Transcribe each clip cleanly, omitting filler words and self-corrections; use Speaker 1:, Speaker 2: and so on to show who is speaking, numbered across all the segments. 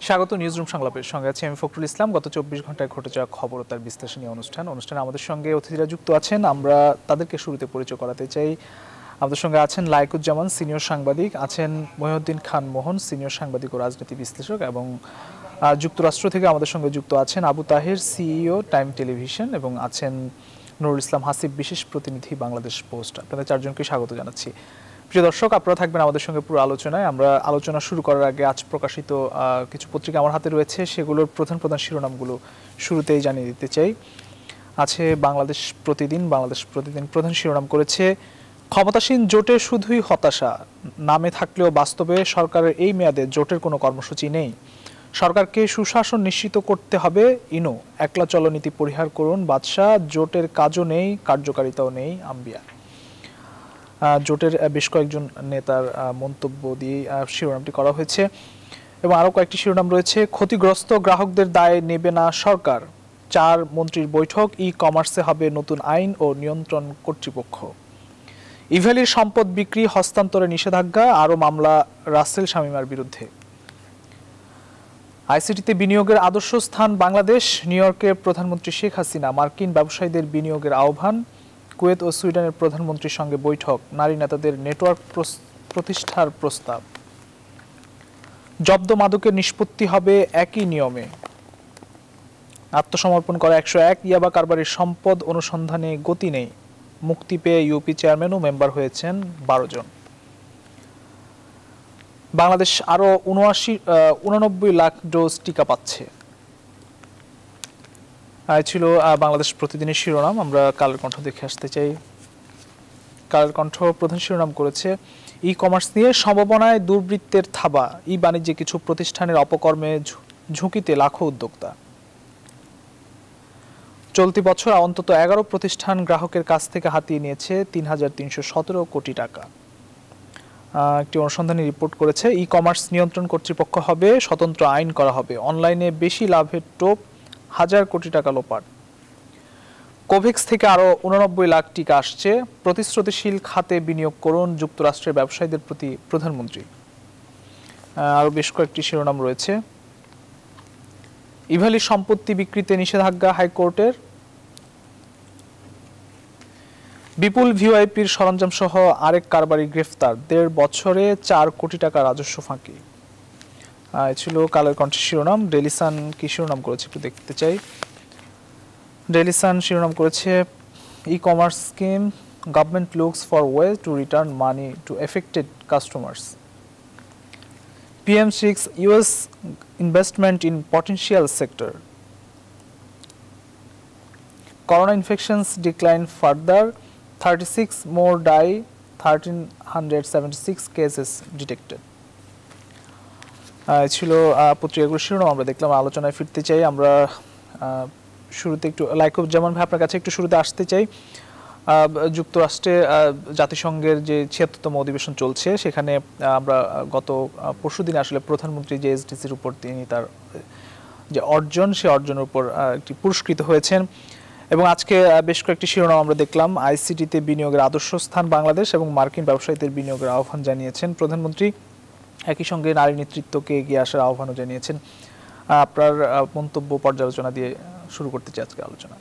Speaker 1: স্বাগত নিউজরুম সংলাপের সঙ্গে আছি আমি ফখরুল ইসলাম। গত ২৪ ঘন্টায় ঘটে যাওয়া খবর ও তার বিশ্লেষণী অনুষ্ঠানে আমাদের সঙ্গে অতিথিরা যুক্ত আছেন। আমরা তাদেরকে শুরুতে পরিচয় করাতে চাই। আমাদের সঙ্গে আছেন লাইকুজ্জামান, সিনিয়র সাংবাদিক, আছেন মহিউদ্দিন খান মোহন, সিনিয়র সাংবাদিক ও রাজনীতি বিশ্লেষক, এবং যুক্তরাষ্ট্র থেকে আমাদের সঙ্গে যুক্ত আছেন Abu Taher, CEO Time Television, এবং আছেন নুরুল ইসলাম হাসিব, বিশেষ প্রতিনিধি বাংলাদেশ পোস্ট। আপনাদের চারজনকে স্বাগত জানাচ্ছি। প্রিয় দর্শক, আপনারা থাকবেন আমাদের সঙ্গে পুরো আলোচনায়। আমরা আলোচনা শুরু করার আগে আজ প্রকাশিত কিছু পত্রিকা আমার হাতে রয়েছে, সেগুলোর প্রধান শিরোনামগুলো শুরুতেই জানিয়ে দিতে চাই। আছে বাংলাদেশ প্রতিদিন প্রধান শিরোনাম করেছে, ক্ষমতাসীন জোটে শুধুই হতাশা, নামে থাকলেও বাস্তবে সরকারের এই মেয়াদে জোটের কোনো কর্মসূচি নেই। সরকারকে সুশাসন নিশ্চিত করতে হবে, ইনো একলা চলনীতি পরিহার করুন বাদশা, জোটের কাজও নেই কার্যকারিতাও নেই আম্বিয়া। জোটের বেশ কয়েকজন নেতার মন্তব্য দিয়ে শিরোনামটি করা হয়েছে, এবং আরও কয়েকটি শিরোনাম রয়েছে। ক্ষতিগ্রস্ত গ্রাহকদের দায় নেবে না সরকার, 4 মন্ত্রীর বৈঠক, ই কমার্সে হবে নতুন আইন ও নিয়ন্ত্রণ কর্তৃপক্ষ। ইভ্যালির সম্পদ বিক্রি হস্তান্তরে নিষেধাজ্ঞা, আরও মামলা রাসেল শামীমার বিরুদ্ধে। আইসিটিতে বিনিয়োগের আদর্শ স্থান বাংলাদেশ, নিউ ইয়র্কের প্রধানমন্ত্রী শেখ হাসিনা মার্কিন ব্যবসায়ীদের বিনিয়োগের আহ্বান। কুয়েত ও সুইডেনের প্রধানমন্ত্রীর সঙ্গে বৈঠক, নারী নেতাদের নেটওয়ার্ক প্রতিষ্ঠার প্রস্তাব। জব্দ মাদকের নিষ্পত্তি হবে একই নিয়মে। আত্মসমর্পণ করা 101 ইয়াবা কারবারির সম্পদ অনুসন্ধানে গতি নেই। মুক্তি পেয়ে ইউপি চেয়ারম্যান ও মেম্বার হয়েছেন 12 জন। বাংলাদেশ আরও 89 লাখ ডোজ টিকা পাচ্ছে। ছিল বাংলাদেশ প্রতিদিনের শিরোনাম। আমরা কালের কণ্ঠ দেখে আসতে চাই। কালের কণ্ঠ প্রধান শিরোনাম করেছে, ই কমার্স নিয়ে সম্ভাবনায় দুর্বৃত্তের থাবা, ই বাণিজ্যে কিছু প্রতিষ্ঠানের অপকর্মে ঝুঁকিতে লাখো উদ্যোক্তা। চলতি বছর অন্তত 11 প্রতিষ্ঠান গ্রাহকের কাছ থেকে হাতিয়ে নিয়েছে 3,317 কোটি টাকা। একটি অনুসন্ধানী রিপোর্ট করেছে, ই কমার্স নিয়ন্ত্রণ কর্তৃপক্ষ হবে, স্বতন্ত্র আইন করা হবে, অনলাইনে বেশি লাভের টোপ, 1,000 কোটি টাকা লোপাট। কোভ্যাক্স থেকে আরও 89 লাখ টিকা আসছে, প্রতিশ্রুতিশীল খাতে বিনিয়োগ করুন যুক্তরাষ্ট্রের ব্যবসায়ীদের প্রতি প্রধানমন্ত্রী। আরও বেশ কয়েকটি শিরোনাম রয়েছে। ইভ্যালির সম্পত্তি বিক্রিতে নিষেধাজ্ঞা হাইকোর্টের। বিপুল ভিওআইপির সরঞ্জাম সহ আরেক কারবারি গ্রেফতার, 1.5 বছরে 4 কোটি টাকা রাজস্ব ফাঁকি। ছিল কালের কণ্ঠের শিরোনাম। ডেইলি সান কি শিরোনাম করেছে একটু দেখতে চাই। ডেইলি সান শিরোনাম করেছে, e commerce scheme, government looks for way to return money to affected customers. PM6 US investment in potential sector. Corona infections decline further, 36 more die, 1,376 cases detected. ছিল পত্রিকাগুলো শিরোনাম। আমরা দেখলাম, আলোচনায় ফিরতে চাই। আমরা শুরুতে একটু লাইকুজ্জামান ভাই আপনার কাছে একটু শুরুতে আসতে চাই। যুক্তরাষ্ট্রে জাতিসংঘের যে 76তম অধিবেশন চলছে, সেখানে আমরা গত পরশুদিনে আসলে প্রধানমন্ত্রী যে এসডিসির উপর তিনি তার যে অর্জন, সে অর্জনের উপর একটি পুরস্কৃত হয়েছেন, এবং আজকে বেশ কয়েকটি শিরোনাম আমরা দেখলাম। আইসিটিতে বিনিয়োগের আদর্শ স্থান বাংলাদেশ এবং মার্কিন ব্যবসায়ীদের বিনিয়োগের আহ্বান জানিয়েছেন প্রধানমন্ত্রী। একই সঙ্গে নারী নেতৃত্বকে এগিয়ে আসার আহ্বানও জানিয়েছেন। আপনার মন্তব্য পর্যালোচনা দিয়ে শুরু করতে চাই আজকে আলোচনা।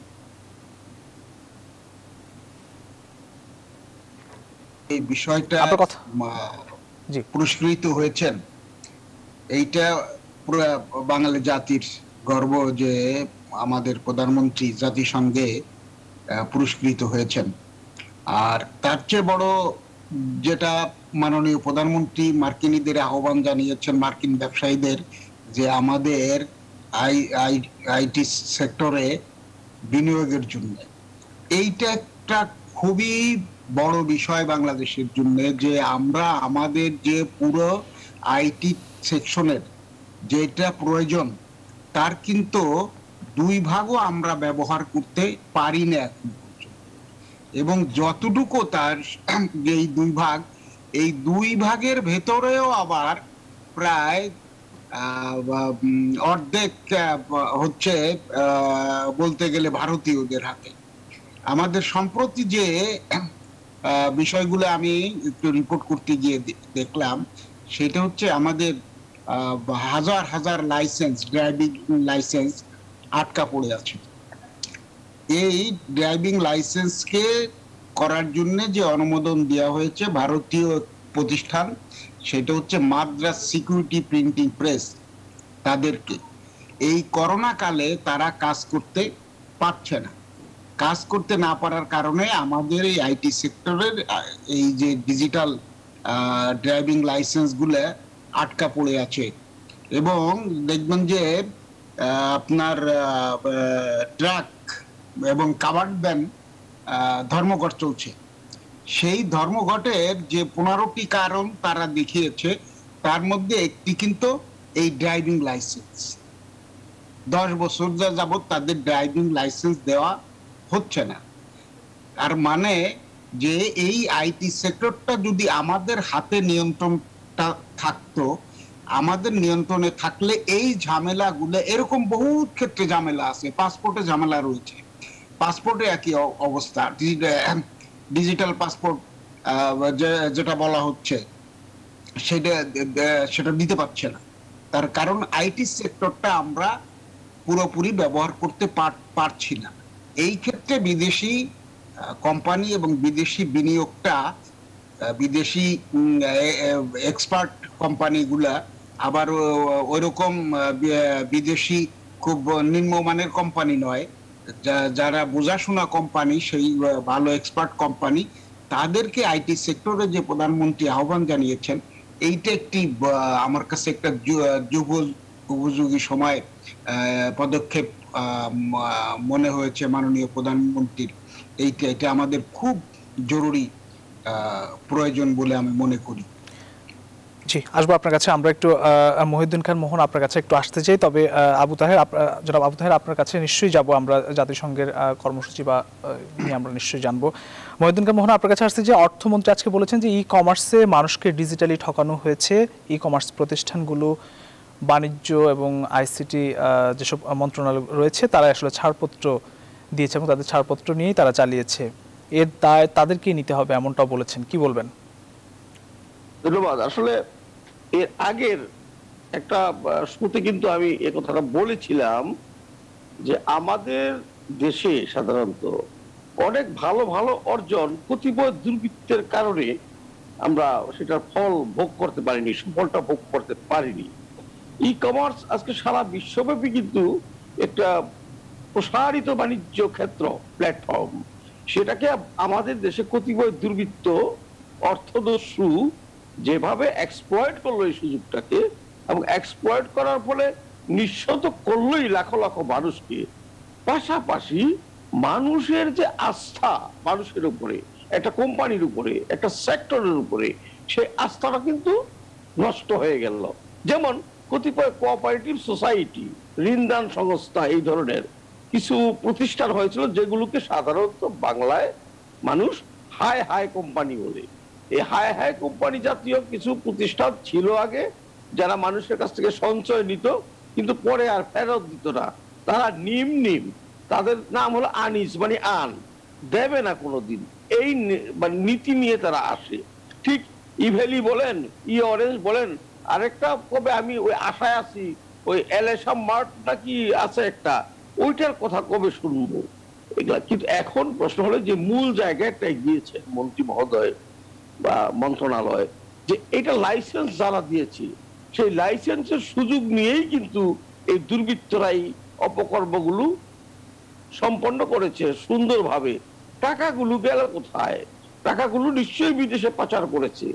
Speaker 2: এই বিষয়টা পুরস্কৃত হয়েছেন, এইটা পুরো বাঙালি জাতির গর্ব যে আমাদের প্রধানমন্ত্রী জাতিসংঘে পুরস্কৃত হয়েছেন। আর তার চেয়ে বড় যেটা মাননীয় প্রধানমন্ত্রী মার্কিনীদের আহ্বান জানিয়েছেন, মার্কিন ব্যবসায়ীদের, যে আমাদের আইটি সেক্টরে বিনিয়োগের জন্য। এইটা একটা খুবই বড় বিষয় বাংলাদেশের জন্য, যে আমরা আমাদের যে পুরো আইটি সেকশনের যেটা প্রয়োজন, তার কিন্তু 2 ভাগও আমরা ব্যবহার করতে পারি না এখন পর্যন্ত। এবং যতটুকু তার এই 2 ভাগ, এই 2 ভাগের ভেতরেও আবার প্রায় অর্ধেক হচ্ছে বলতে গেলে ভারতীয়দের হাতে। আমাদের সম্প্রতি যে বিষয়গুলো আমি একটু রিপোর্ট করতে গিয়ে দেখলাম, সেটা হচ্ছে আমাদের হাজার হাজার লাইসেন্স, ড্রাইভিং লাইসেন্স আটকা পড়ে আছে। এই ড্রাইভিং লাইসেন্সকে করার জন্য যে অনুমোদন দেওয়া হয়েছে ভারতীয় প্রতিষ্ঠান, সেটা হচ্ছে মাদ্রাজ সিকিউরিটি প্রিন্টিং প্রেস, তাদেরকে। এই করোনা কালে তারা কাজ করতে পারছে না। কাজ করতে না পারার কারণে আমাদের এই আইটি সেক্টরের এই যে ডিজিটাল ড্রাইভিং লাইসেন্সগুলো আটকা পড়ে আছে। এবং দেখবেন যে আপনার ট্রাক এবং কাভার্ড ভ্যান ধর্মঘট চলছে। সেই ধর্মঘটের যে 15টি কারণ তারা দেখিয়েছে, তার মধ্যে একটি কিন্তু এই ড্রাইভিং লাইসেন্স। 10 বছর যাবত তাদের ড্রাইভিং লাইসেন্স দেওয়া হচ্ছে না। আর মানে যে এই আইটি সেক্টরটা যদি আমাদের হাতে নিয়ন্ত্রণটা থাকতো, আমাদের নিয়ন্ত্রণে থাকলে এই ঝামেলাগুলো, এরকম বহু ক্ষেত্রে ঝামেলা আছে, পাসপোর্টে ঝামেলা রয়েছে, পাসপোর্টে একই অবস্থা, ডিজিটাল পাসপোর্ট যেটা বলা হচ্ছে সেটা দিতে পারছে না। তার কারণ আইটি সেক্টরটা আমরা পুরোপুরি ব্যবহার করতে পারছি না। এই ক্ষেত্রে বিদেশি কোম্পানি এবং বিদেশি বিনিয়োগটা, বিদেশি এক্সপার্ট কোম্পানিগুলা, আবার ওইরকম বিদেশি খুব নিম্নমানের কোম্পানি নয়, যারা বোঝাশোনা কোম্পানি, সেই ভালো এক্সপার্ট কোম্পানি, তাদেরকে আইটি সেক্টরে যে প্রধানমন্ত্রী আহ্বান জানিয়েছেন, এইটা একটি আমার কাছে একটা যুগ উপযোগী সময় পদক্ষেপ মনে হয়েছে মাননীয় প্রধানমন্ত্রীর। এটা আমাদের খুব জরুরি প্রয়োজন বলে আমি মনে করি।
Speaker 1: জি, আসবো আপনার কাছে। আমরা একটু মহিউদ্দিন খান মোহন আপনার কাছে একটু আসতে চাই, তবে আবু তাহের, জনাব আবু তাহের আপনার কাছে নিশ্চয়ই যাব। আমরা জাতিসংঘের কর্মসূচি বা নিয়ে আমরা নিশ্চয়ই জানবো। মহিউদ্দিন খান মোহন আপনার কাছে আসছে যে অর্থমন্ত্রী আজকে বলেছেন যে ই কমার্সে মানুষকে ডিজিটালি ঠকানো হয়েছে। ই কমার্স প্রতিষ্ঠানগুলো বাণিজ্য এবং আইসিটি যেসব মন্ত্রণালয় রয়েছে তারা আসলে ছাড়পত্র দিয়েছে এবং তাদের ছাড়পত্র নিয়েই তারা চালিয়েছে, এর দায় তাদেরকেই নিতে হবে এমনটাও বলেছেন। কি বলবেন?
Speaker 3: ধন্যবাদ। আসলে এর আগের একটা শুরুতে কিন্তু আমি এ কথাটা বলেছিলাম যে আমাদের দেশে সাধারণত অনেক ভালো ভালো অর্জন কতিপয় দুর্বৃত্তের কারণে আমরা সেটার ফল ভোগ করতে পারিনি, সুফলটা ভোগ করতে পারিনি। ই কমার্স আজকে সারা বিশ্বব্যাপী কিন্তু একটা প্রসারিত বাণিজ্য ক্ষেত্র, প্ল্যাটফর্ম। সেটাকে আমাদের দেশে কতিপয় দুর্বৃত্ত, অর্থদস্যু যেভাবে এক্সপ্লয়েট করলো এই সুযোগটাকে, এবং এক্সপ্লয়েট করার ফলে নিঃশত করলোই লাখো লাখো মানুষকে। পাশাপাশি মানুষের যে আস্থা মানুষের উপরে, একটা কোম্পানির উপরে, একটা সেক্টরের উপরে, সেই আস্থাটা কিন্তু নষ্ট হয়ে গেল। যেমন কতিপয় কোঅপারেটিভ সোসাইটি, ঋণদান সংস্থা, এই ধরনের কিছু প্রতিষ্ঠান হয়েছিল যেগুলোকে সাধারণত বাংলায় মানুষ হাই হাই কোম্পানি বলে। এই হাই হাই কোম্পানি জাতীয় কিছু প্রতিষ্ঠান ছিল আগে, যারা মানুষের কাছ থেকে সঞ্চয় নিত কিন্তু পরে আর ফেরত দিত না। তারা নিম, তাদের নাম হলো আনিস, মানে আন, দেবে না কোনোদিন, এই নীতি নিয়ে তারা আসে। ঠিক ইভেলি বলেন, ই অরেঞ্জ বলেন, আরেকটা কবে আমি ওই আশায় আছি, ওই এলএসএম মার্ট নাকি আছে একটা, ওইটার কথা কবে শুনবো এগুলা। কিন্তু এখন প্রশ্ন হলো যে মূল জায়গাটা গিয়েছে মন্ত্রী মহোদয় বা মন্ত্রণালয়, যে এটা লাইসেন্স যারা দিয়েছে সেই লাইসেন্সের সুযোগ নিয়েই কিন্তু এই দুর্বৃত্তরাই অপকর্মগুলো সম্পন্ন করেছে সুন্দরভাবে। টাকাগুলো গেল কোথায়? টাকাগুলো নিশ্চয়ই বিদেশে পাচার করেছে।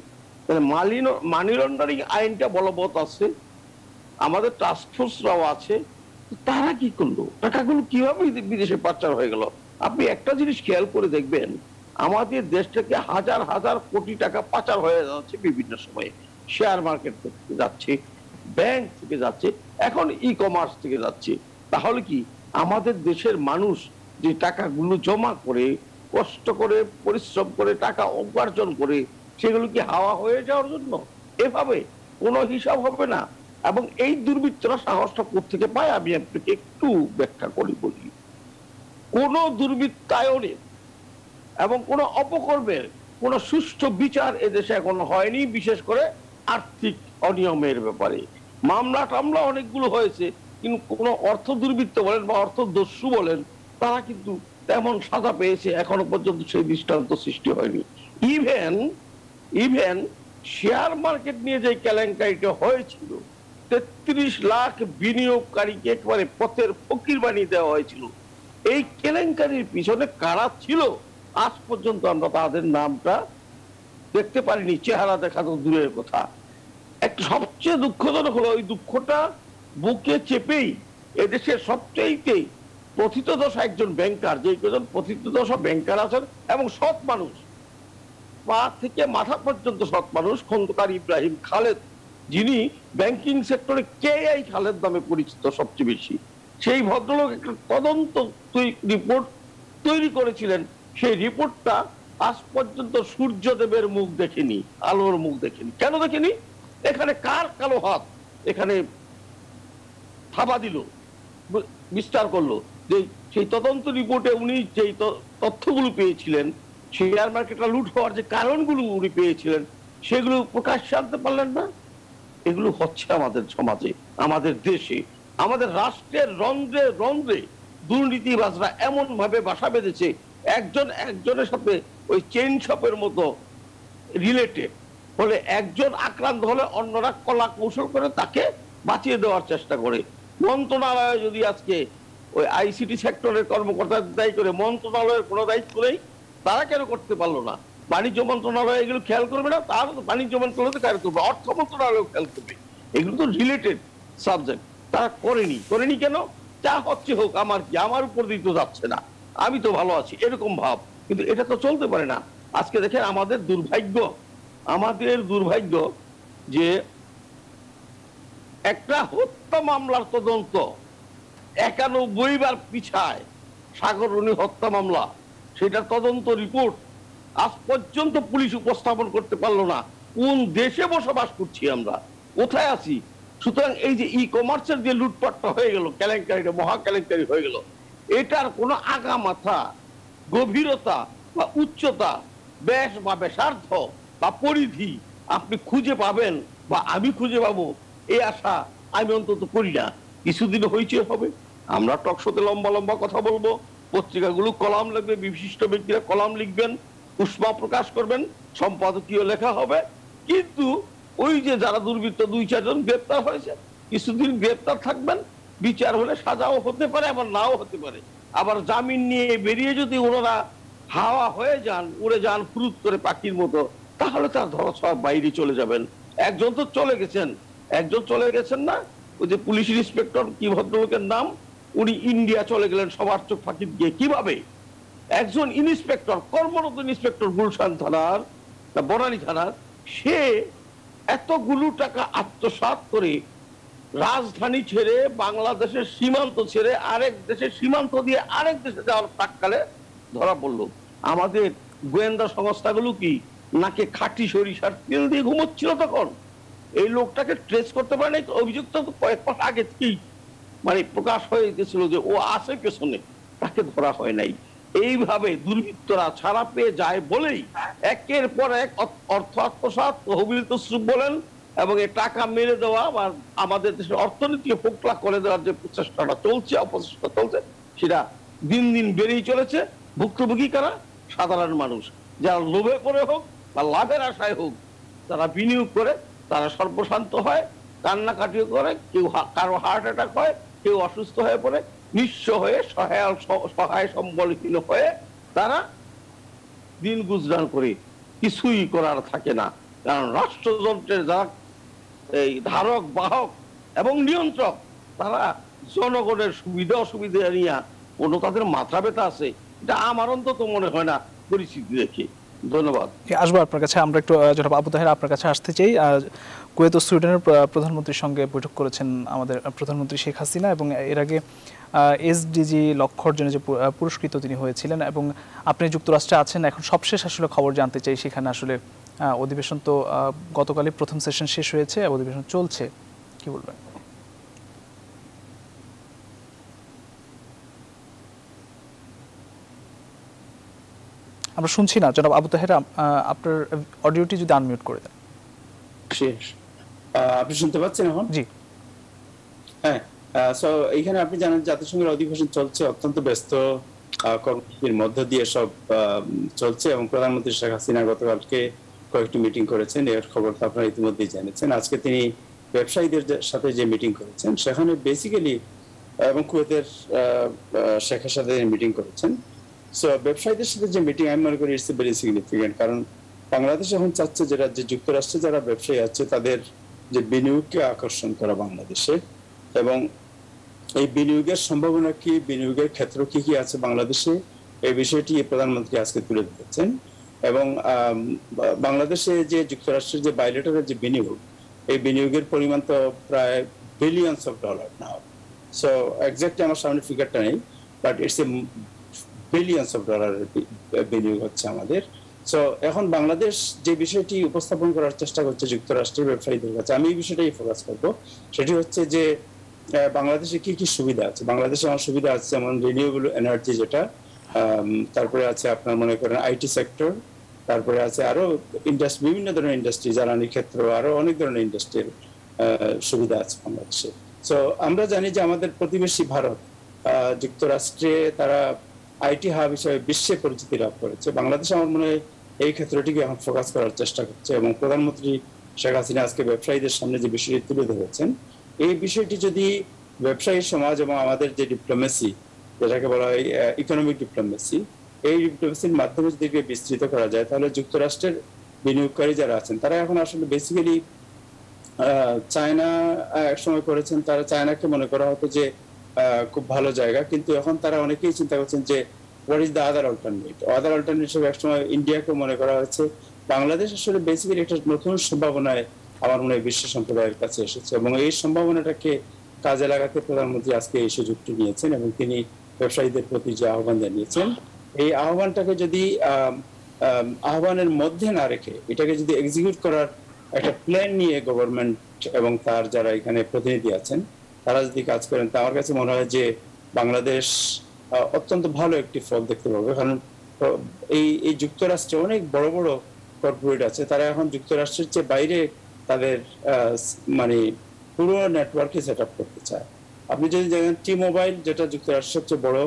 Speaker 3: মানি লন্ডারিং আইনটা বলবৎ আছে, আমাদের টাস্কফোর্সরাও আছে, তারা কি করলো? টাকাগুলো কিভাবে বিদেশে পাচার হয়ে গেল? আপনি একটা জিনিস খেয়াল করে দেখবেন, আমাদের দেশ থেকে হাজার হাজার কোটি টাকা পাচার হয়ে যাচ্ছে বিভিন্ন সময়ে। শেয়ার মার্কেট থেকে যাচ্ছে, ব্যাংক থেকে যাচ্ছে, এখন ই কমার্স থেকে যাচ্ছে। তাহলে কি আমাদের দেশের মানুষ যে টাকাগুলো জমা করে, কষ্ট করে, পরিশ্রম করে টাকা উপার্জন করে, সেগুলো কি হাওয়া হয়ে যাওয়ার জন্য? এভাবে কোনো হিসাব হবে না। এবং এই দুর্বৃত্তরা সাহসটা কোত্থেকে পায় আমি আপনাকে একটু ব্যাখ্যা করি বলি। কোন দুর্বৃত্তায়নের এবং কোন অপকর্মের কোন সুষ্ঠু বিচার এদেশে এখন হয়নি, বিশেষ করে আর্থিক অনিয়মের ব্যাপারে। মামলা টামলা অনেকগুলো হয়েছে, কিন্তু কোনো অর্থ দুর্বৃত্ত বলেন বা অর্থ দস্যু বলেন, তারা কিন্তু তেমন সাজা পেয়েছে এখনো পর্যন্ত সেই দৃষ্টান্ত সৃষ্টি হয়নি। ইভেন ইভেন শেয়ার মার্কেট নিয়ে যে কেলেঙ্কারিটা হয়েছিল, ৩৩ লাখ বিনিয়োগকারীকে একেবারে পথের ফকির বানিয়ে দেওয়া হয়েছিল, এই কেলেঙ্কারির পিছনে কারা ছিল আজ পর্যন্ত আমরা তাদের নামটা দেখতে পারিনি, চেহারা দেখা তো দূরের কথা। একটা সবচেয়ে দুঃখজনক হলো, ওই দুঃখটা বুকে চেপেই এদেশের সবচেয়ে প্রথিতদশা একজন ব্যাংকার, যে কজন প্রথিতদশা ব্যাংকার আছেন এবং সৎ মানুষ, পা থেকে মাথা পর্যন্ত সৎ মানুষ, খন্দকার ইব্রাহিম খালেদ, যিনি ব্যাংকিং সেক্টরে কেআই খালেদ নামে পরিচিত সবচেয়ে বেশি, সেই ভদ্রলোক একটা তদন্ত রিপোর্ট তৈরি করেছিলেন। সেই রিপোর্টটা আজ পর্যন্ত সূর্যদেবের মুখ দেখেনি, আলোর মুখ দেখেনি। কেন দেখেনি? এখানে কার কালো হাত এখানে থাবা দিল, বিস্তার করলো, যে সেই তদন্ত রিপোর্টে উনি যেই তথ্যগুলো পেয়েছিলেন, শেয়ার মার্কেটটা লুট হওয়ার যে কারণগুলো উনি পেয়েছিলেন, সেগুলো প্রকাশ্যে আনতে পারলেন না। এগুলো হচ্ছে আমাদের সমাজে, আমাদের দেশে, আমাদের রাষ্ট্রের রন্ধ্রে রন্ধ্রে দুর্নীতিবাজরা এমন ভাবে বাসা বেঁধেছে, একজন একজনের সাথে ওই চেইন শপের মতো রিলেটেড হলে, একজন আক্রান্ত হলে অন্যরা কলা কৌশল করে তাকে বাঁচিয়ে দেওয়ার চেষ্টা করে। মন্ত্রণালয় যদি আজকে ওই আইসিটি সেক্টরের কর্মকর্তা দায়ী করে, মন্ত্রণালয়ের কোনো দায়িত্ব নেই, তারা কেন করতে পারলো না? বাণিজ্য মন্ত্রণালয় এগুলো খেয়াল করবে না? তার বাণিজ্য মন্ত্রণালয় খেয়াল করবে, অর্থ মন্ত্রণালয় খেয়াল করবে, এগুলো তো রিলেটেড সাবজেক্ট। তারা করেনি কেন? যা হচ্ছে হোক, আমার কি, আমার উপর দিয়ে তো যাচ্ছে না, আমি তো ভালো আছি, এরকম ভাব। কিন্তু এটা তো চলতে পারে না। আজকে দেখেন আমাদের দুর্ভাগ্য যে একটা হত্যা মামলার তদন্ত 91 বার পিছায়, সাগররণী হত্যা মামলা, সেটার তদন্ত রিপোর্ট আজ পর্যন্ত পুলিশ উপস্থাপন করতে পারলো না। কোন দেশে বসবাস করছি আমরা, কোথায় আছি? সুতরাং এই যে ই কমার্সের যে লুটপাটটা হয়ে গেল, কেলেঙ্কারিটা মহা কেলেঙ্কারি হয়ে গেল, এটার কোনো আগা মাথা, গভীরতা বা উচ্চতা, ব্যাস বা ব্যাসার্ধ বা পরিধি আপনি খুঁজে পাবেন বা আমি খুঁজে পাবো, এই আশা আমি অন্তত করি না। কিছুদিন হয়েছে হবে, আমরা টকশোতে লম্বা লম্বা কথা বলবো, পত্রিকাগুলো কলাম লিখবে, বিশিষ্ট ব্যক্তিরা কলাম লিখবেন, উষ্মা প্রকাশ করবেন, সম্পাদকীয় লেখা হবে, কিন্তু ওই যে যারা দুর্বৃত্ত 2-4 জন গ্রেপ্তার হয়েছে, কিছুদিন গ্রেপ্তার থাকবেন, বিচার হলে সাজাও হতে পারে, আবার নাও হতে পারে। আবার জামিন নিয়ে বেরিয়ে যদি ওনারা হাওয়া হয়ে যান, উড়ে যান ফুরুত করে পাখির মতো, তাহলে তার ধরাছোঁয়ার বাইরে চলে যাবেন। একজন তো চলে গেছেন না, ওই যে পুলিশ ইন্সপেক্টর, কি ভদ্রলোকের নাম, উনি ইন্ডিয়া চলে গেলেন সবার চোখ ফাঁকি দিয়ে। কিভাবে একজন ইন্সপেক্টর, কর্মরত ইন্সপেক্টর গুলশান থানার, বনানী থানার, সে এতগুলো টাকা আত্মসাৎ করে রাজধানী ছেড়ে, বাংলাদেশের সীমান্ত ছেড়ে আরেক দেশের সীমান্ত দিয়ে আরেক দেশে যাওয়ার প্রাককালে ধরা পড়লো। আমাদের গোয়েন্দা সংস্থাগুলো কি নাকে খাঁটি সরিষার তেল দিয়ে ঘুমোচ্ছিল তখন? এই লোকটাকে ট্রেস করতে পারে নাই। অভিযুক্ত তো কয়েক মাস আগে থেকেই মানে প্রকাশ হয়ে গেছিল যে ও আছে পেছনে, তাকে ধরা হয় নাই। এইভাবে দুর্বৃত্তরা ছাড়া পেয়ে যায় বলেই একের পর এক অর্থ আত্মসাৎ, তহবিল তসরুপ বলেন, এবং এই টাকা মেরে দেওয়া বা আমাদের দেশের অর্থনীতিকে ফোকলা করে দেওয়ার যে প্রচেষ্টাটা চলছে, অপচেষ্টা চলছে, সেটা দিন দিন বেড়েই চলেছে। ভুক্তভোগী কারা? সাধারণ মানুষ, যারা লোভে পড়ে হোক বা লাভের আশায় হোক, তারা বিনিয়োগ করে, তারা সর্বশান্ত হয়, কান্নাকাটিও করে, কেউ কারো হার্ট অ্যাটাক হয়, কেউ অসুস্থ হয়ে পড়ে, নিঃস্ব হয়ে সহায় সম্বলহীন হয়ে তারা দিন গুজরান করে, কিছুই করার থাকে না। কারণ রাষ্ট্রযন্ত্রের যারা এই ধারক বাহক এবং নিয়ন্ত্রক, তারা জনগণের সুবিধা অসুবিধা নিয়ে কোনো তাদের মাথা ব্যথা আছে, এটা আমার অন্তত মনে হয় না পরিস্থিতি দেখে। ধন্যবাদ।
Speaker 1: আসবো আপনার কাছে। আমরা একটু জনাব আবু তাহের আপনার কাছে আসতে চাই। কুয়েত ও সুইডেনের প্রধানমন্ত্রীর সঙ্গে বৈঠক করেছেন আমাদের প্রধানমন্ত্রী শেখ হাসিনা, এবং এর আগে এসডিজি লক্ষ্য অর্জনে যে পুরস্কৃত তিনি হয়েছিলেন, এবং আপনি যুক্তরাষ্ট্রে আছেন, এখন সবশেষ আসলে খবর জানতে চাই। সেখানে আসলে অধিবেশন তো গতকালই প্রথম সেশন শেষ হয়েছে, অধিবেশন চলছে, কি বলবেন? আমরা শুনছি না জনাব আবু তাহের, আপনার অডিওটি যদি আনমিউট করে দেন।
Speaker 4: আপনি শুনতে পাচ্ছেন এখন?
Speaker 1: জি।
Speaker 4: হ্যাঁ, সো এইখানে আপনি জানেন জাতিসংঘের অধিবেশন চলছে, অত্যন্ত ব্যস্ত কর্মসূচির মধ্য দিয়ে সব চলছে, এবং প্রধানমন্ত্রী শেখ হাসিনা গতকালকে কয়েকটি মিটিং করেছেন, এর খবর তো আপনারা ইতিমধ্যেই জেনেছেন। আজকে তিনি ব্যবসায়ীদের সাথে যে মিটিং করেছেন সেখানে বেসিক্যালি, এবং কুয়েতের শেখের সাথে মিটিং করেছেন। সো ব্যবসায়ীদের সাথে যে মিটিং আমি মনে করি ইটস ভেরি সিগনিফিকেন্ট, কারণ বাংলাদেশ এখন চাচ্ছে যেটা, যে যুক্তরাষ্ট্রে যারা ব্যবসায়ী আছে তাদের যে বিনিয়োগকে আকর্ষণ করা বাংলাদেশে, এবং এই বিনিয়োগের সম্ভাবনা কি, বিনিয়োগের ক্ষেত্র কি কি আছে বাংলাদেশে, এই বিষয়টি প্রধানমন্ত্রী আজকে তুলে ধরেছেন। এবং বাংলাদেশে যে যুক্তরাষ্ট্রের যে বাইলেটারের যে বিনিয়োগ, এই বিনিয়োগের পরিমাণ তো প্রায় billions of dollar now. So exactly আমার সামনে ফিগারটা নেই, but it's a billions of ডলারের বিনিয়োগ হচ্ছে আমাদের। সো এখন বাংলাদেশ যে বিষয়টি উপস্থাপন করার চেষ্টা করছে যুক্তরাষ্ট্রের ব্যবসায়ীদের কাছে, আমি এই বিষয়টাই ফোকাস করবো। সেটি হচ্ছে যে বাংলাদেশে কি কি সুবিধা আছে। বাংলাদেশে আমার সুবিধা আছে যেমন রিনিউয়েবল এনার্জি, যেটা তারপরে আছে আপনার মনে করেন আইটি সেক্টর, তারপরে আছে আরো ইন্ডাস্ট্রি, বিভিন্ন ধরনের ইন্ডাস্ট্রি, জ্বালানি ক্ষেত্র, আরো অনেক ধরনের ইন্ডাস্ট্রির সুবিধা আছে বাংলাদেশে। সো আমরা জানি যে আমাদের প্রতিবেশী ভারত যুক্তরাষ্ট্রে তারা আইটি হাব হিসেবে বিশ্বে পরিচিতি লাভ করেছে। বাংলাদেশ আমার মনে হয় এই ক্ষেত্রটিকে এখন ফোকাস করার চেষ্টা করছে, এবং প্রধানমন্ত্রী শেখ হাসিনা আজকে ব্যবসায়ীদের সামনে যে বিষয়টি তুলে ধরেছেন, এই বিষয়টি যদি ব্যবসায়ী সমাজ এবং আমাদের যে ডিপ্লোমেসি, যেটাকে বলা হয় ইকোনমিক ডিপ্লোমেসি, এই ডিপ্লোমেসির মাধ্যমে যদি বিস্তৃত করা যায়, তাহলে যুক্তরাষ্ট্রের বিনিয়োগকারী যারা আছেন তারা এখন আসলে বেসিক্যালি চায়না একসময় করেছেন, তারা চায়নাকে মনে করা হতো যে খুব ভালো জায়গা, কিন্তু এখন তারা অনেকেই চিন্তা করছেন যে what is the other alternative. Other alternative একসময় ইন্ডিয়াকে মনে করা হয়েছে। বাংলাদেশ আসলে বেসিক্যালি একটা নতুন সম্ভাবনায় আমার মনে হয় বিশ্ব সম্প্রদায়ের কাছে এসেছে, এবং এই সম্ভাবনাটাকে কাজে লাগাতে প্রধানমন্ত্রী আজকে এই সুযোগটি নিয়েছেন, এবং তিনি ব্যবসায়ীদের প্রতি যে আহ্বান জানিয়েছেন, এই আহ্বানটাকে যদি আহ্বানের মধ্যে না রেখে এটাকে যদি এক্সিকিউট করার একটা প্ল্যান নিয়ে গভর্নমেন্ট এবং তার যারা এখানে প্রতিনিধি আছেন তারা যদি কাজ করেন, তা আমার কাছে মনে হয় যে বাংলাদেশ অত্যন্ত ভালো একটি ফল দেখতে পাবে। কারণ এই যুক্তরাষ্ট্রে অনেক বড় বড় কর্পোরেট আছে, তারা এখন যুক্তরাষ্ট্রের চেয়ে বাইরে তাদের মানে পুরো নেটওয়ার্কে সেট আপ করতে চায়। আপনি যদি দেখেন টি মোবাইল, যেটা যুক্তরাষ্ট্রের সবচেয়ে বড়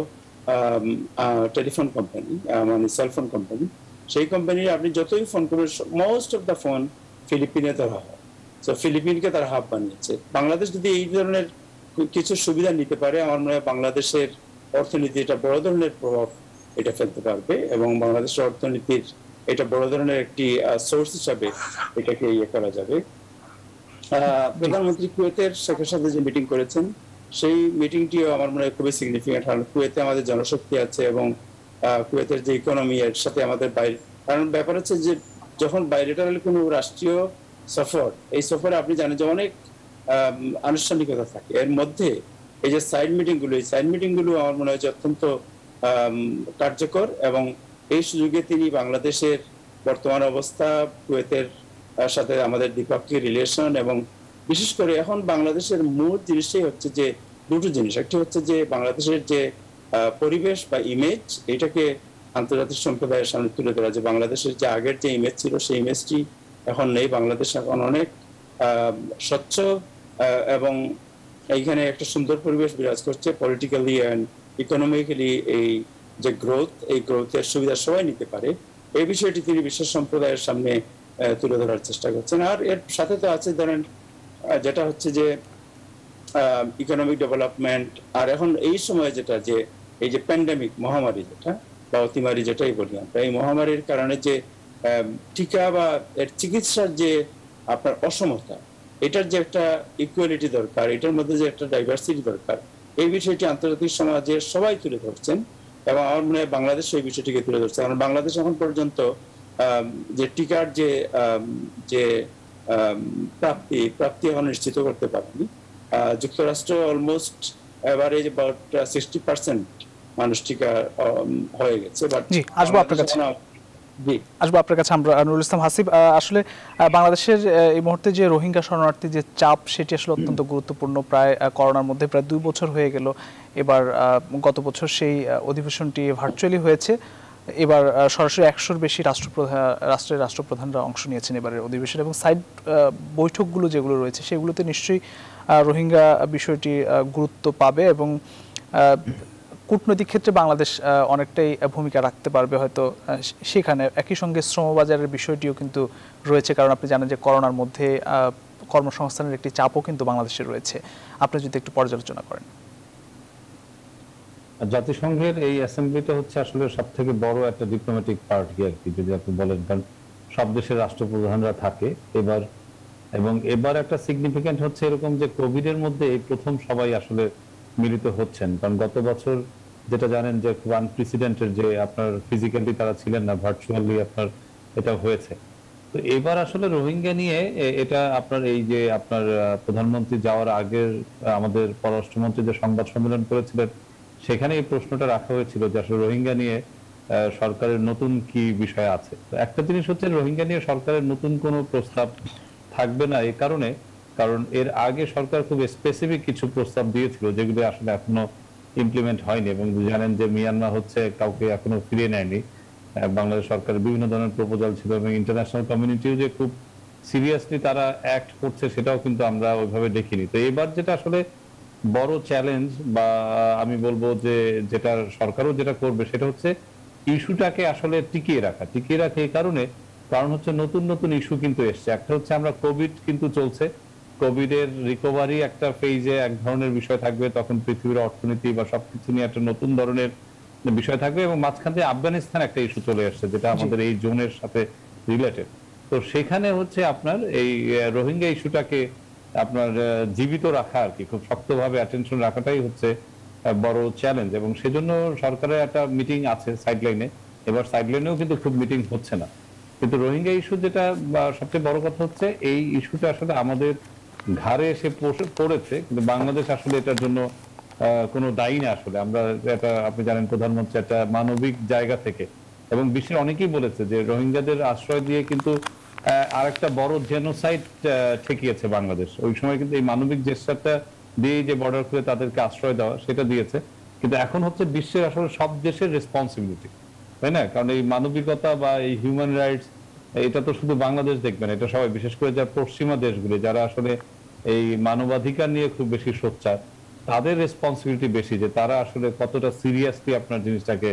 Speaker 4: টেলিফোন কোম্পানি, মানে সেলফোন কোম্পানি, সেই কোম্পানির আপনি যতই ফোন করবেন মোস্ট অফ দ্য ফোন ফিলিপিনে ধরা হয়। তো ফিলিপিনকে তারা হাব বানিয়েছে। বাংলাদেশ যদি এই ধরনের কিছু সুবিধা নিতে পারে, আমার মনে হয় বাংলাদেশের অর্থনীতি এটা বড় ধরনের প্রভাব এটা ফেলতে পারবে, এবং বাংলাদেশের অর্থনীতির এটা বড় ধরনের একটি সোর্স হিসাবে এটাকে ইয়ে করা যাবে। প্রধানমন্ত্রী কুয়েতের শেখের সাথে যে মিটিং করেছেন, সেই মিটিংটিও আমার মনে হয় খুবই সিগনিফিকেন্ট। কারণ কুয়েতে আমাদের জনশক্তি আছে, এবং কুয়েতের যে ইকোনমি, এর সাথে আমাদের বাইরে, কারণ ব্যাপার হচ্ছে যে যখন বাইলেটারাল কোনো রাষ্ট্রীয় সফর, এই সফরে আপনি জানেন যে অনেক আনুষ্ঠানিকতা থাকে, এর মধ্যে এই যে সাইড মিটিং গুলো, এই সাইড মিটিং গুলো আমার মনে হয় যে অত্যন্ত কার্যকর, এবং এই সুযোগে তিনি বাংলাদেশের বর্তমান অবস্থা, কুয়েতের সাথে আমাদের দ্বিপাক্ষিক রিলেশন, এবং বিশেষ করে এখন বাংলাদেশের মূল জিনিসটাই হচ্ছে যে দুটো জিনিস। একটি হচ্ছে যে বাংলাদেশের যে পরিবেশ বা ইমেজ, এটাকে আন্তর্জাতিক সম্প্রদায়ের সামনে তুলে ধরা, যে বাংলাদেশের যে আগের যে ইমেজ ছিল সেই ইমেজটি এখন নেই। বাংলাদেশ এখন অনেক স্বচ্ছ, এবং এইখানে একটা সুন্দর পরিবেশ বিরাজ করছে। পলিটিক্যালি অ্যান্ড ইকোনমিক্যালি এই যে গ্রোথ, এই গ্রোথের সুবিধা সবাই নিতে পারে, এই বিষয়টি তিনি বিশ্ব সম্প্রদায়ের সামনে তুলে ধরার চেষ্টা করছেন। আর এর সাথে তো আছে ধরেন যেটা হচ্ছে যে ইকোনমিক ডেভেলপমেন্ট, আর এখন এই সময় যেটা, যে এই যে প্যান্ডেমিক মহামারী যেটা, বা অতিমারি যেটাই বলি আমরা, এই মহামারীর কারণে যে টিকা বা এর চিকিৎসার যে আপনার অসমতা, এটার যে একটা ইকুয়ালিটি দরকার, এটার মধ্যে যে একটা ডাইভার্সিটি দরকার, এই বিষয়টি আন্তর্জাতিক সমাজে সবাই তুলে ধরছেন, এবং আমার মনে হয় বাংলাদেশ এই বিষয়টিকে তুলে ধরছে। কারণ বাংলাদেশ এখন পর্যন্ত যে টিকার যে প্রাপ্তি এখন নিশ্চিত করতে পারেনি। যুক্তরাষ্ট্র অলমোস্ট এভারেজ অ্যাবাউট 60% মানুষ টিকা হয়ে গেছে। বাট
Speaker 1: আসবো আপনার কাছে আমরা নুরুল ইসলাম হাসিব। আসলে বাংলাদেশের এই মুহূর্তে যে রোহিঙ্গা শরণার্থী যে চাপ, সেটি আসলে অত্যন্ত গুরুত্বপূর্ণ। প্রায় করোনার মধ্যে প্রায় 2 বছর হয়ে গেল। এবার গত বছর সেই অধিবেশনটি ভার্চুয়ালি হয়েছে। এবার সরাসরি 100-র বেশি রাষ্ট্রের রাষ্ট্রপ্রধানরা অংশ নিয়েছেন এবারের অধিবেশনে, এবং সাইড বৈঠকগুলো যেগুলো রয়েছে সেগুলোতে নিশ্চয়ই রোহিঙ্গা বিষয়টি গুরুত্ব পাবে, এবং কূটনৈতিক ক্ষেত্রে বাংলাদেশ অনেকটাই ভূমিকা রাখতে পারবে হয়তো সেখানে। একই সঙ্গে শ্রমবাজারের বিষয়টিও কিন্তু রয়েছে, কারণ আপনি জানেন যে করোনার মধ্যে কর্মসংস্থানের একটি চাপও কিন্তু বাংলাদেশে রয়েছে। আপনি যদি একটু পর্যালোচনা করেন।
Speaker 5: জাতিসংঘের এই অ্যাসেম্বলিটা হচ্ছে আসলে সব থেকে বড় একটা ডিপ্লোম্যাটিক পার্টি আর কি, যদি আপনি বলেন, কারণ সব দেশের রাষ্ট্রপ্রধানরা থাকে এবার। এবং এবার একটা সিগনিফিক্যান্ট হচ্ছে এরকম যে কোভিড এর মধ্যে এই প্রথম সবাই আসলে মিলিত হচ্ছেন, কারণ গত বছর যেটা জানেন যে খুব আনপ্রেসিডেন্টেড, যে আপনার ফিজিক্যালি তারা ছিলেন না, ভার্চুয়ালি আপনার এটা হয়েছে। তো এবার আসলে রোহিঙ্গা নিয়ে এটা আপনার এই যে আপনার প্রধানমন্ত্রী যাওয়ার আগের আমাদের পররাষ্ট্রমন্ত্রী যে সংবাদ সম্মেলন করেছিলেন, সেখানে এই প্রশ্নটা রাখা হয়েছিল যে আসলে রোহিঙ্গা নিয়ে সরকারের নতুন কি বিষয় আছে। তো একটা জিনিস হচ্ছে রোহিঙ্গা নিয়ে সরকারের নতুন কোনো প্রস্তাব থাকবে না এই কারণে, কারণ এর আগে সরকার খুব স্পেসিফিক কিছু প্রস্তাব দিয়েছিল যেগুলো আসলে এখনো ইমপ্লিমেন্ট হয়নি। এবং জানেন যে মিয়ানমার হচ্ছে কাউকে এখনো ফিরিয়ে নেয়নি। বাংলাদেশ সরকারের বিভিন্ন ধরনের প্রপোজাল ছিল, এবং ইন্টারন্যাশনাল কমিউনিটিও যে খুব সিরিয়াসলি তারা অ্যাক্ট করছে সেটাও কিন্তু আমরা ওইভাবে দেখিনি। তো এবার যেটা আসলে বড় চ্যালেঞ্জ, বা আমি বলবো যে যেটা সরকারও যেটা করবে, সেটা হচ্ছে ইস্যুটাকে আসলে টিকিয়ে রাখা এই কারণ হচ্ছে নতুন নতুন ইস্যু কিন্তু এসছে। একটা হচ্ছে আমরা কোভিড কিন্তু চলছে, কোভিড এর রিকভারি একটা ফেজে এক ধরনের বিষয় থাকবে, তখন পৃথিবীর অর্থনীতি বা সবকিছু নিয়ে একটা নতুন ধরনের বিষয় থাকবে, এবং মাঝখান থেকে আফগানিস্তান একটা ইস্যু চলে আসছে যেটা আমাদের এই জোনের সাথে রিলেটেড। তো সেখানে হচ্ছে আপনার এই রোহিঙ্গা ইস্যুটাকে আপনার জীবিত রাখা আর কি, খুব শক্তভাবে অ্যাটেনশন রাখাটাই হচ্ছে বড় চ্যালেঞ্জ। এবং সেজন্য সরকারের একটা মিটিং আছে সাইডলাইনে, এবার সাইডলাইনেও কিন্তু খুব মিটিং হচ্ছে না। কিন্তু রোহিঙ্গা ইস্যু যেটা সবচেয়ে বড় কথা হচ্ছে, এই ইস্যুটা আসলে আমাদের ঘাড়ে এসে পড়েছে, কিন্তু বাংলাদেশ আসলে এটার জন্য কোনো দায়ী না। আসলে আমরা এটা, আপনি জানেন, প্রধানমন্ত্রী একটা মানবিক জায়গা থেকে, এবং বিশ্বের অনেকেই বলেছে যে রোহিঙ্গাদের আশ্রয় দিয়ে কিন্তু আরেকটা বড় জেনোসাইড ঠেকিয়েছে বাংলাদেশ। ওই সময় কিন্তু এই মানবিক জেস্টারটা দিয়ে যে বর্ডার খুলে তাদেরকে আশ্রয় দেওয়া, সেটা দিয়েছে। কিন্তু এখন হচ্ছে বিশ্বের আসলে সব দেশের রেসপন্সিবিলিটি, তাই না? কারণ এই মানবিকতা বা এই হিউম্যান রাইটস, এটা তো শুধু বাংলাদেশ দেখবেন, এটা সবাই, বিশেষ করে যারা পশ্চিমা দেশগুলি, যারা আসলে এই মানবাধিকার নিয়ে খুব বেশি সোচ্চার, তাদের রেসপন্সিবিলিটি বেশি, যে তারা আসলে কতটা সিরিয়াসলি আপনার জিনিসটাকে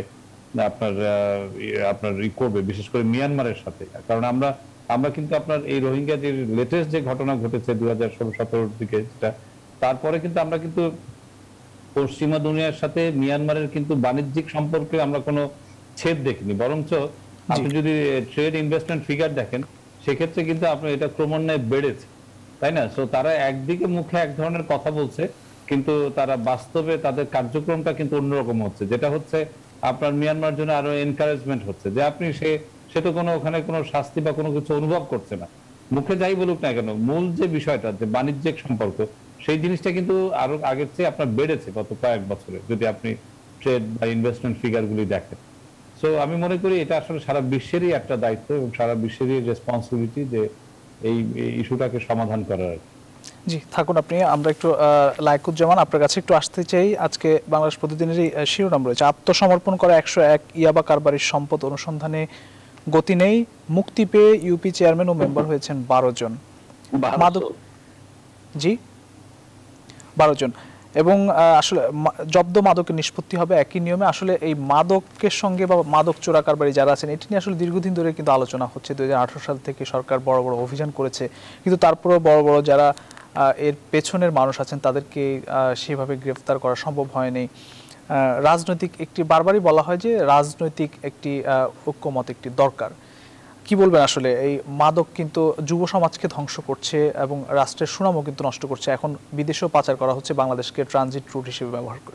Speaker 5: আপনার করবে, বিশেষ করে মিয়ানমারের সাথে। কারণ আমরা কিন্তু আপনার এই রোহিঙ্গা যে লেটেস্ট যে ঘটনা ঘটেছে 2016-17 দিকে, তারপরে কিন্তু আমরা কিন্তু পশ্চিমা দুনিয়ার সাথে মিয়ানমারের কিন্তু বাণিজ্যিক সম্পর্কে আমরা কোনো ছেদ দেখিনি, বরঞ্চ আপনি যদি ট্রেড ইনভেস্টমেন্ট ফিগার দেখেন, সেক্ষেত্রে কিন্তু আপনার এটা ক্রমান্বয়ে বেড়েছে, তাই না? সো তারা একদিকে মুখে এক ধরনের কথা বলছে, কিন্তু তারা বাস্তবে তাদের কার্যক্রমটা কিন্তু অন্যরকম হচ্ছে, যেটা হচ্ছে আপনার মিয়ানমার জন্য আরো এনকারেজমেন্ট হচ্ছে, যে আপনি সে তো কোনো ওখানে কোনো শাস্তি বা কোনো কিছু অনুভব করছে না, মুখে যাই বলুক না কেন, মূল যে বিষয়টা যে বাণিজ্যিক সম্পর্ক, সেই জিনিসটা কিন্তু আরো আগের চেয়ে আপনার বেড়েছে গত কয়েক বছরে, যদি আপনি ট্রেড বা ইনভেস্টমেন্ট ফিগার গুলি দেখেন। সো আমি মনে করি এটা আসলে সারা বিশ্বেরই একটা দায়িত্ব এবং সারা বিশ্বেরই রেসপন্সিবিলিটি যে এই ইস্যুটাকে সমাধান করার।
Speaker 1: জি, থাকুন আপনি। আমরা একটু লাইকুজ্জামান, আপনার কাছে একটু আসতে চাই। আজকে বাংলাদেশ প্রতিদিনেরই শিরোনাম রয়েছে, আত্মসমর্পণ করা 101 ইয়াবা কারবারির সম্পদ অনুসন্ধানে গতি নেই, মুক্তি পেয়ে ইউপি চেয়ারম্যান ও মেম্বার হয়েছেন 12 জন। মাদক, জি 12 জন। এবং আসলে জব্দ মাদকের নিষ্পত্তি হবে একই নিয়মে। আসলে এই মাদকের সঙ্গে বা মাদক চোরা কারবারি যারা আছেন, এটি নিয়ে আসলে দীর্ঘদিন ধরে কিন্তু আলোচনা হচ্ছে। 2018 সাল থেকে সরকার বড় বড় অভিযান করেছে, কিন্তু তারপরেও বড় বড় যারা এর পেছনের মানুষ আছেন তাদেরকে সেভাবে গ্রেফতার করা সম্ভব হয়নি। রাজনৈতিক একটি, বারবারই বলা হয় যে রাজনৈতিক একটি ঐক্যমত একটি দরকার। কি বলবেন আসলে এই মাদক কিন্তু যুব সমাজকে ধ্বংস করছে এবং রাষ্ট্রের সুনামও কিন্তু নষ্ট করছে। এখন বিদেশেও পাচার করা হচ্ছে বাংলাদেশকে ট্রানজিট রুট হিসেবে ব্যবহার করে।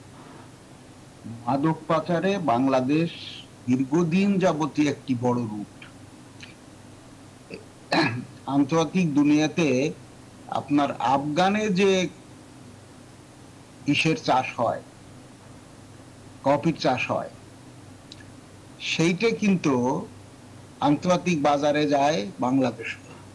Speaker 2: মাদক পাচারে বাংলাদেশ দীর্ঘদিন যাবতীয় একটি বড় রুট। আন্তর্জাতিক দুনিয়াতে আপনার আফগানে যে ইসের চাষ হয়, কফির চাষ হয়, সেইটা কিন্তু আন্তর্জাতিক বাজারে যায় বাংলাদেশ।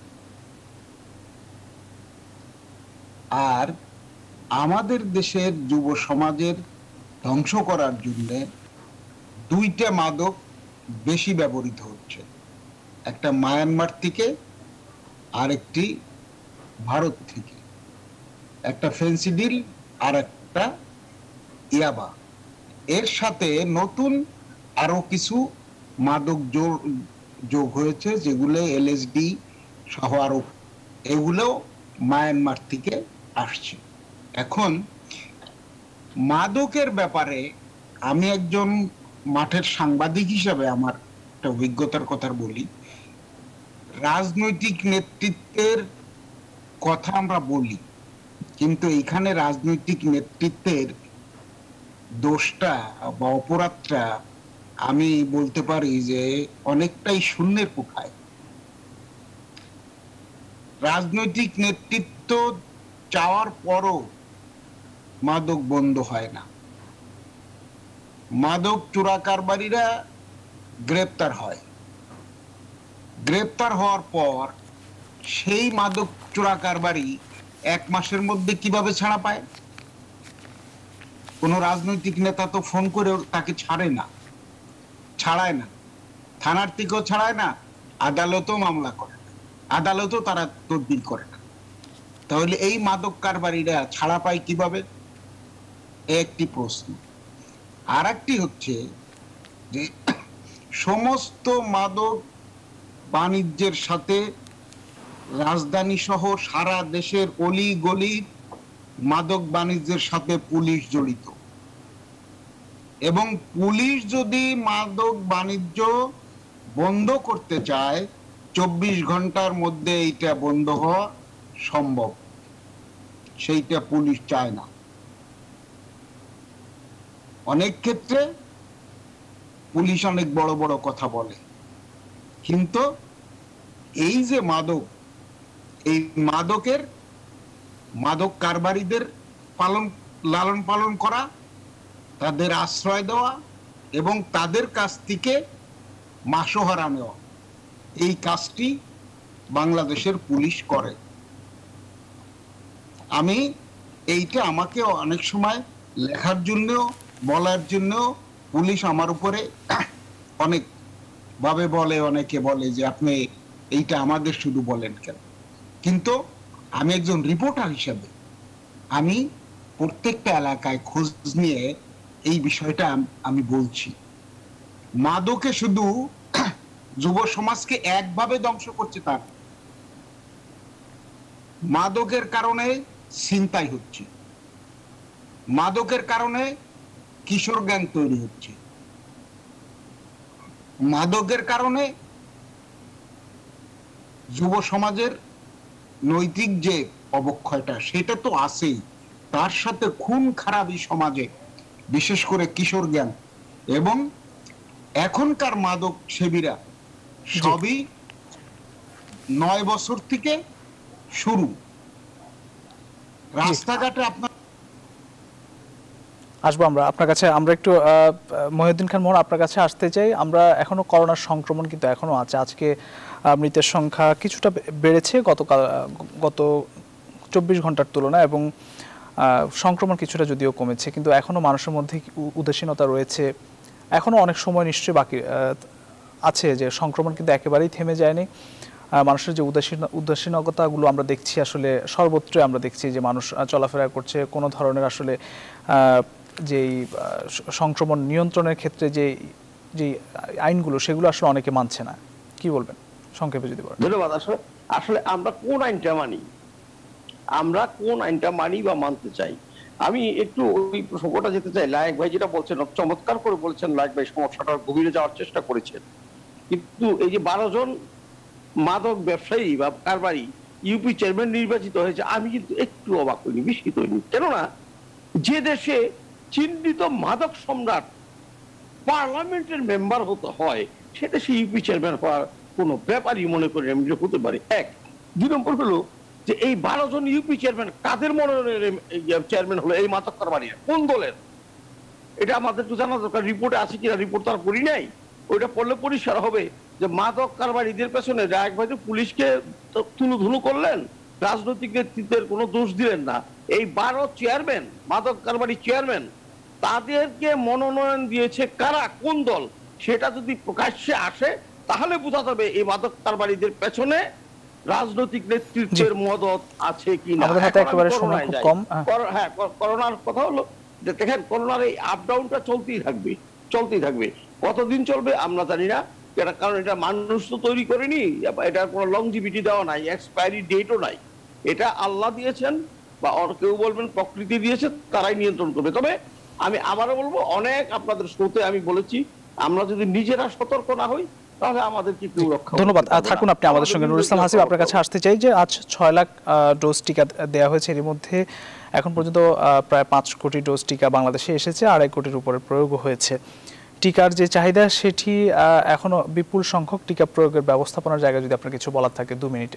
Speaker 2: আর আমাদের দেশের যুব সমাজের ধ্বংস করার জন্য দুইটা মাদক বেশি ব্যবহৃত হচ্ছে, একটা মায়ানমার থেকে আর একটি ভারত থেকে, একটা ফেন্সিডিল আর একটা ইয়াবা, এর সাথে নতুন আরো কিছু মাদক যোগ হয়েছে যেগুলো এলএসডি সহ আরো, এগুলো মায়ানমার থেকে আসছে। এখন মাদকের ব্যাপারে আমি একজন মাঠের সাংবাদিক হিসাবে আমার একটা অভিজ্ঞতার কথা বলি। রাজনৈতিক নেতৃত্বের কথা আমরা বলি, কিন্তু এখানে রাজনৈতিক নেতৃত্বের দোষটা বা অপরাধটা আমি বলতে পারি যে অনেকটাই শূন্যের কোঠায়। রাজনৈতিক নেতৃত্ব চাওয়ার পরও মাদক বন্ধ হয় না। মাদক চোরা কারবারিরা গ্রেপ্তার হয়, গ্রেপ্তার হওয়ার পর সেই মাদক চোরা কারবারি 1 মাসের মধ্যে কিভাবে ছাড়া পায়? কোন রাজনৈতিক নেতা তো ফোন করে তাকে ছাড়ায় না, থানার থেকেও ছাড়ায় না, আদালতেও মামলা করে না, আদালতেও তারা তদবির করে না। তাহলে এই মাদক কারবারিরা ছাড়া পায় কিভাবে? একটি প্রশ্ন। আর একটি হচ্ছে যে সমস্ত মাদক বাণিজ্যের সাথে রাজধানী সহ সারা দেশের অলি গলি মাদক বাণিজ্যের সাথে পুলিশ জড়িত, এবং পুলিশ যদি মাদক বাণিজ্য বন্ধ করতে চায় 24 ঘন্টার মধ্যে এইটা বন্ধ হওয়া সম্ভব, সেইটা পুলিশ চায় না। অনেক ক্ষেত্রে পুলিশ অনেক বড় বড় কথা বলে, কিন্তু এই যে মাদক, এই মাদক কারবারিদের লালন পালন করা, তাদের আশ্রয় দেওয়া এবং তাদের কাছ থেকে মাসোহারা নেওয়া, এই কাজটি বাংলাদেশের পুলিশ করে। আমি এইটা আমাকে অনেক সময় লেখার জন্য, বলার জন্য পুলিশ আমার উপরে অনেক ভাবে বলে, অনেকে বলে যে আপনি এইটা আমাদের শুধু বলেন কেন। কিন্তু আমি একজন রিপোর্টার হিসেবে আমি প্রত্যেকটা এলাকায় খোঁজ নিয়ে এই বিষয়টা আমি বলছি। মাদকে শুধু যুব সমাজকে একভাবে ধ্বংস করছে তার, মাদকের কারণে ছিনতাই হচ্ছে, মাদকের কারণে কিশোর গ্যাং তৈরি হচ্ছে, মাদকের কারণে যুব সমাজের নৈতিক যে অবক্ষয়টা সেটা তো আছেই, তার সাথে খুন খারাপি সমাজে, বিশেষ করে কিশোর গ্যাং এবং এখনকার মাদক সেবীরা সবই 9 বছর থেকে শুরু। রাস্তাঘাটে আপনার
Speaker 1: আসবো আমরা আপনার কাছে, আমরা একটু মহিউদ্দিন খান মোহন আপনার কাছে আসতে চাই। আমরা এখনো করোনার সংক্রমণ কিন্তু এখনো আছে। আজকে মৃতের সংখ্যা কিছুটা বেড়েছে গত 24 ঘন্টার তুলনায়, এবং সংক্রমণ কিছুটা যদিও কমেছে, কিন্তু এখনো মানুষের মধ্যে উদাসীনতা রয়েছে। এখনো অনেক সময় নিশ্চয়ই বাকি আছে যে সংক্রমণ কিন্তু একেবারেই থেমে যায়নি। মানুষের যে উদাসীনতাগুলো আমরা দেখছি, আসলে সর্বত্রই আমরা দেখছি যে মানুষ চলাফেরা করছে, কোনো ধরনের আসলে যেই সংক্রমণ নিয়ন্ত্রণের ক্ষেত্রে যে আইনগুলো সেগুলো আসলে অনেকে মানছে না। কি বলবেন সংক্ষেপে যদি বলেন?
Speaker 3: ধন্যবাদ। আসলে আমরা কোন আইনটা মানি বা মানতে চাই, আমি একটু ওই প্রসঙ্গটা যেতে চাই। লায়েক ভাই যেটা বলছেন চমৎকার করে বলেছেন, লায়েক ভাই সমস্যাটার গভীরে যাওয়ার চেষ্টা করেছেন। কিন্তু এই যে 12 জন মাদক ব্যবসায়ী বা কারবারি ইউপি চেয়ারম্যান নির্বাচিত হয়েছে, আমি কিন্তু একটু অবাক হইনি, বিস্মিত হইনি। কেননা যে দেশে চিহ্নিত মাদক সম্রাট পার্লামেন্টের মেম্বার হতে হয়, সেটা সে ইউপি চেয়ারম্যান হওয়ার কোনো ব্যাপারই মনে করি আমি যে হতে পারে। 1, 2 নম্বর হলো যে এই 12 জন ইউপি চেয়ারম্যান কাদের মনোনয়নের চেয়ারম্যান হলো? এই মাদক কারবারি কোন দলের? এটা আমাদের একটু জানা দরকার। রিপোর্টে আছে কিনা, রিপোর্ট তার পড়ি নাই, ওইটা পড়লে পরিষ্কার হবে যে মাদক কারবারিদের পেছনে রায়ক ভাই পুলিশকে তুলুধুলু করলেন, রাজনৈতিক নেতৃত্বের কোনো দোষ দিলেন না। এই 12 চেয়ারম্যান, মাদক কারবারি চেয়ারম্যান, তাদেরকে মনোনয়ন দিয়েছে কারা, কোন দল, সেটা যদি প্রকাশ্যে আসে তাহলে বোঝা যাবে এই মাদক কারবারিদের পেছনে রাজনৈতিক নেতৃত্বের মদত আছে কিনা।
Speaker 1: আমাদের হাতে একেবারে সময় খুব কম।
Speaker 3: হ্যাঁ, করোনার কথা হলো যে দেখেন করোনার এই আপ ডাউনটা চলতেই থাকবে। কতদিন চলবে আমরা জানি না, কারণ এটা মানুষ তো তৈরি করেনি, এটা কোনো লংজিভিটি দেওয়া নাই, এক্সপায়ারি ডেটও নাই। এটা আল্লাহ দিয়েছেন বা কেউ বলবেন প্রকৃতি দিয়েছে, তারাই নিয়ন্ত্রণ করবে। তবে আমি আবারও বলবো, অনেক আপনাদের শ্রোতে আমি বলেছি, আমরা যদি নিজেরা সতর্ক না হই তাহলে আমাদের কি কেউ রক্ষা।
Speaker 1: ধন্যবাদ, থাকুন আপনি আমাদের সঙ্গে। নুরুল ইসলাম হাসিব, আপনার কাছে আসতে চাই যে আজ 6 লাখ ডোজ টিকা দেওয়া হয়েছে, এর মধ্যে এখন পর্যন্ত প্রায় 5 কোটি ডোজ টিকা বাংলাদেশে এসেছে, 2.5 কোটির উপরে প্রয়োগ হয়েছে। টিকার যে চাহিদা সেটি এখনো বিপুল সংখ্যক, টিকা প্রয়োগের ব্যবস্থাপনার জায়গায় যদি আপনার কিছু বলার থাকে 2 মিনিটে।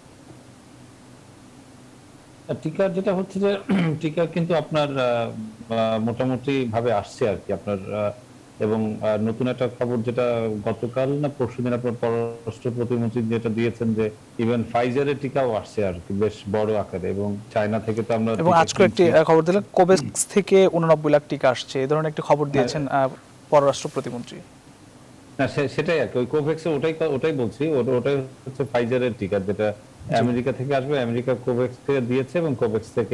Speaker 5: টিকার যেটা হচ্ছে যে টিকা কিন্তু আপনার মোটামুটি ভাবে আসছে আর কি আপনার, এবং নতুন একটা খবর যেটা গতকাল না পরশুদিন আপনার পররাষ্ট্র প্রতিমন্ত্রী যেটা দিয়েছেন যে ইভেন ফাইজারের টিকাও আসছে আর কি বেশ বড় আকারে, এবং চায়না থেকে তো আমরা,
Speaker 1: এবং আজকে একটি খবর দিলেন কোভ্যাক্স থেকে 89 লাখ টিকা আসছে, এই ধরনের একটি খবর দিয়েছেন পররাষ্ট্র প্রতিমন্ত্রী।
Speaker 5: না সেটাই আর কি, ওই কোভ্যাক্সে ওটাই বলছি, ওটাই হচ্ছে ফাইজারের টিকা যেটা আমেরিকা থেকে আসবে, আমেরিকা কোভ্যাক্স থেকে দিয়েছে এবং কোভ্যাক্স থেকে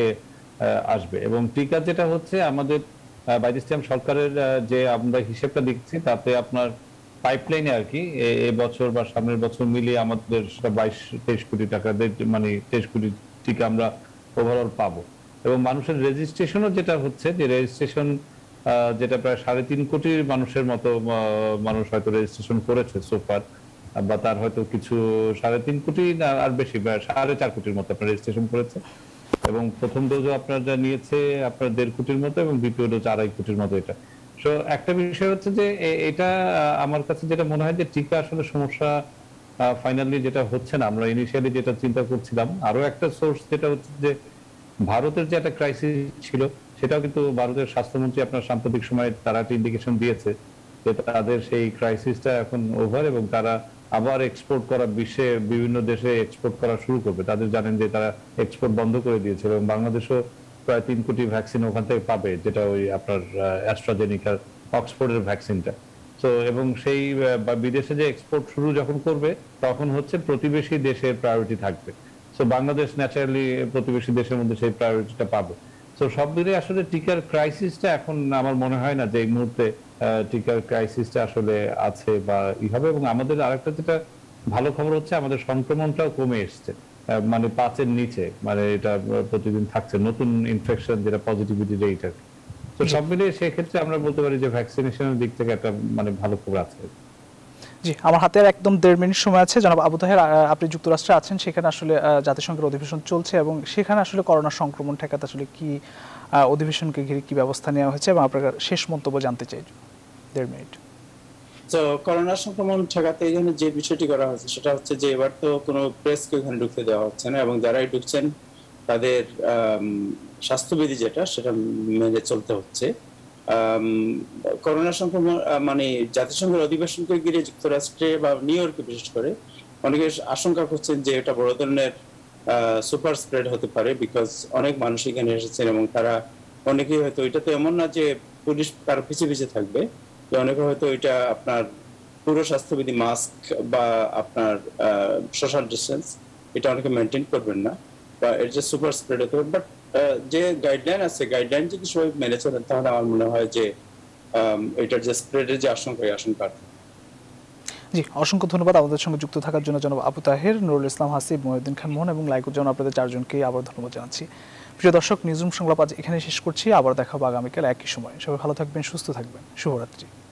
Speaker 5: আসবে। এবং টিকা যেটা হচ্ছে আমাদের বাইজিস্টিয়াম সরকারের যে আমরা হিসেবটা দেখছি তাতে আপনার পাইপলাইনে আর কি এবছর বা সামনের বছর মিলিয়ে আমাদের সেটা 22-23 কোটি টাকা, মানে 23 কোটি টিকা আমরা ওভারঅল পাবো। এবং মানুষের রেজিস্ট্রেশনও যেটা হচ্ছে যে রেজিস্ট্রেশন যেটা প্রায় 3.5 কোটির মানুষের মতো মানুষ হয়তো রেজিস্ট্রেশন করেছে সোফার, বা তার হয়তো কিছু 3.5 কোটি আর বেশি 4.5 কোটির মতো আপনার রেজিস্ট্রেশন করেছে, এবং প্রথম ডোজও আপনার যা নিয়েছে আপনার 1.5 কোটির মতো, এবং দ্বিতীয় ডোজ 2.5 কোটির মতো। এটা তো একটা বিষয় হচ্ছে যে এটা আমার কাছে যেটা মনে হয় যে টিকা আসলে সমস্যা ফাইনালি যেটা হচ্ছে না, আমরা ইনিশিয়ালি যেটা চিন্তা করছিলাম। আরো একটা সোর্স যেটা হচ্ছে যে ভারতের যে একটা ক্রাইসিস ছিল, সেটাও কিন্তু ভারতের স্বাস্থ্যমন্ত্রী আপনার সাম্প্রতিক সময়ে তারা একটা ইন্ডিকেশন দিয়েছে যে তাদের সেই ক্রাইসিসটা এখন ওভার, এবং তারা আবার এক্সপোর্ট করা, বিশ্বে বিভিন্ন দেশে এক্সপোর্ট করা শুরু করবে। তাদের জানেন যে তারা এক্সপোর্ট বন্ধ করে দিয়েছিল, এবং বাংলাদেশও প্রায় 3 কোটি ভ্যাকসিন ওখান থেকে পাবে, যেটা ওই আপনার অ্যাস্ট্রাজেনিকার অক্সফোর্ডের ভ্যাকসিনটা। তো এবং সেই বিদেশে যে এক্সপোর্ট শুরু যখন করবে তখন হচ্ছে প্রতিবেশী দেশের প্রায়োরিটি থাকবে। তো বাংলাদেশ ন্যাচারালি প্রতিবেশী দেশের মধ্যে সেই প্রায়োরিটিটা পাবে। তো সব মিলে আসলে টিকার ক্রাইসিসটা এখন আমার মনে হয় না যে এই মুহূর্তে টিকার ক্রাইসিসটা আসলে আছে বা ই হবে। এবং আমাদের আরেকটা যেটা ভালো খবর হচ্ছে আমাদের সংক্রমণটাও কমে এসছে, মানে 5-এর নিচে, মানে এটা প্রতিদিন থাকছে নতুন ইনফেকশন যেটা পজিটিভিটি রেট আর কি। তো সব মিলিয়ে সেক্ষেত্রে আমরা বলতে পারি যে ভ্যাকসিনেশনের দিক থেকে একটা মানে ভালো খবর আছে।
Speaker 1: জি, আমার হাতে আর একদম 1.5 মিনিট সময় আছে। জনাব আবু তাহের, আপনি যুক্তরাষ্ট্রে আছেন, সেখানে আসলে জাতিসংঘের অধিবেশন চলছে, এবং সেখানে আসলে করোনা সংক্রমণ ঠেকাতে আসলে কি অধিবেশনকে ঘিরে কি ব্যবস্থা নেওয়া হয়েছে, এবং আপনার শেষ মন্তব্য জানতে চাই। 1.5 মিনিট।
Speaker 4: তো করোনা সংক্রমণ ঠেকাতে এখানে যে বিষয়টি করা হয়েছে সেটা হচ্ছে যে এবার তো কোনো প্রেসকে ওখানে ঢুকতে দেওয়া হচ্ছে না, এবং যারাই ঢুকছেন তাদের স্বাস্থ্যবিধি যেটা সেটা মেনে চলতে হচ্ছে। করোনা সংক্রমণ মানে জাতিসংঘের অধিবেশনকে ঘিরে যুক্তরাষ্ট্রে বা নিউ ইয়র্কে বিশেষ করে অনেকে আশঙ্কা করছেন যে এটা বড় ধরনের সুপার স্প্রেড হতে পারে, বিকজ অনেক মানুষ এখানে এসেছেন, এবং তারা অনেকেই হয়তো, এটা তো এমন না যে পুলিশ কারো পিছিয়ে থাকবে, যে অনেকে হয়তো এটা আপনার পুরো স্বাস্থ্যবিধি, মাস্ক বা আপনার সোশ্যাল ডিস্টেন্স, এটা অনেকে মেনটেন করবেন না, বা এর যে সুপার স্প্রেড হতে পারে। বাট যে গাইডলাইন আছে, গাইডলাইন যদি সবাই মেনে চলেন তাহলে আমার মনে হয় যে এটার যে স্প্রেডের যে আশঙ্কা, এই আশঙ্কা।
Speaker 1: জি, অসংখ্য ধন্যবাদ আমাদের সঙ্গে যুক্ত থাকার জন্য জনাব আবু তাহের, নুরুল ইসলাম হাসিব, মহিউদ্দিন খান মোহন এবং লাইকুজ্জামান, আপনাদের 4 জনকেই আবার ধন্যবাদ জানাচ্ছি। প্রিয় দর্শক, নিউজরুম সংলাপ আজ এখানে শেষ করছি। আবার দেখা হবে আগামীকাল একই সময়। সবাই ভালো থাকবেন, সুস্থ থাকবেন। শুভরাত্রি।